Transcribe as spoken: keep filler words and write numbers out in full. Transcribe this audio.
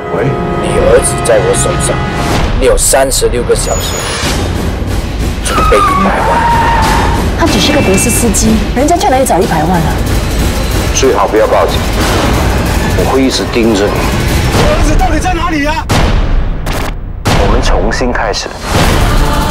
喂， 你儿子在我手上，你有三十六个小时准备一百万。 他只是个的士司机，人家去哪里找一百万啊？ 最好不要报警，我会一直盯着你。 我儿子到底在哪里呀？ 我们重新开始。